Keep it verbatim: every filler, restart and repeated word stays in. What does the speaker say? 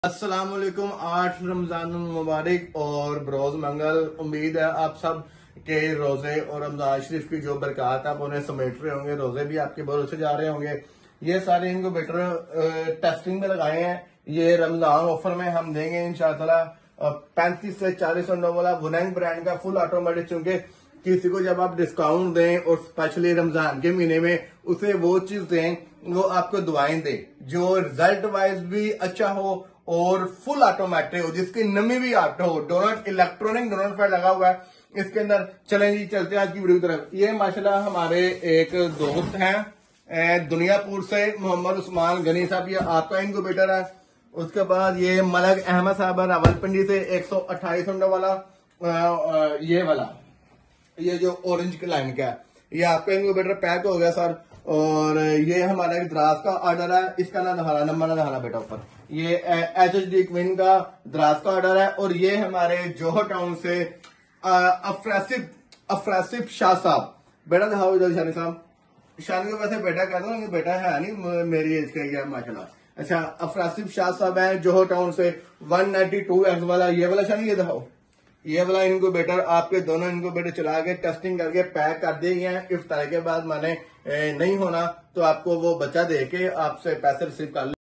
अस्सलाम वालेकुम। आठ रमजान मुबारक और बरोज मंगल। उम्मीद है आप सब के रोजे और रमजान शरीफ की जो बरकत आप उन्हें समेट रहे होंगे, रोजे भी आपके भरोसे जा रहे होंगे। ये सारे इनक्यूबेटर टेस्टिंग में लगाए हैं। ये रमजान ऑफर में हम देंगे इंशाअल्लाह पैंतीस से चालीस अंडों वाला वुनैंग ब्रांड का फुल ऑटोमेटिक। चूंकि किसी को जब आप डिस्काउंट दें और स्पेशली रमजान के महीने में उसे वो चीज दें, वो आपको दुआएं दे जो रिजल्ट वाइज भी अच्छा हो और फुल ऑटोमेटिक हो, जिसकी नमी भी आटो हो। डोनट इलेक्ट्रॉनिक डोनट फैट लगा हुआ है इसके अंदर। चलें जी, चलते हैं आज की वीडियो की तरफ। ये माशाल्लाह हमारे एक दोस्त हैं दुनियापुर से, मोहम्मद उस्मान गनी साहब, ये आपका इनक्यूबेटर है। उसके बाद ये मलक अहमद साहब है रावलपिंडी से, एक सौ अट्ठाईस अंडों वाला ये वाला, ये जो ऑरेंज लाइन का है, ये आपका इनक्यूबेटर पैक हो गया सर। और ये हमारा एक द्रास का ऑर्डर है, इसका ना दहाना नंबर ना दहाना बेटा ऊपर। ये एच एच डी क्वीन का द्रास का ऑर्डर है। और ये हमारे जोहर टाउन से अफरासिफ अफरासिफ शाह साहब, बेटा दिखाओ इधर शानी साहब। शानी को वैसे बेटा कहता हूँ, बेटा है नहीं, मेरी एज का ही माशाल्लाह। अच्छा, अफरासिफ शाह साहब है जोहर टाउन से, वन नाइनटी टू एक्स वाला ये वाला शानी, ये दिखाओ। ये वाला इनक्यूबेटर आपके दोनों इनक्यूबेटर चला के टेस्टिंग करके पैक कर दिए गए हैं। इफ्तार के बाद माने नहीं होना तो आपको वो बच्चा दे के आपसे पैसे रिसीव कर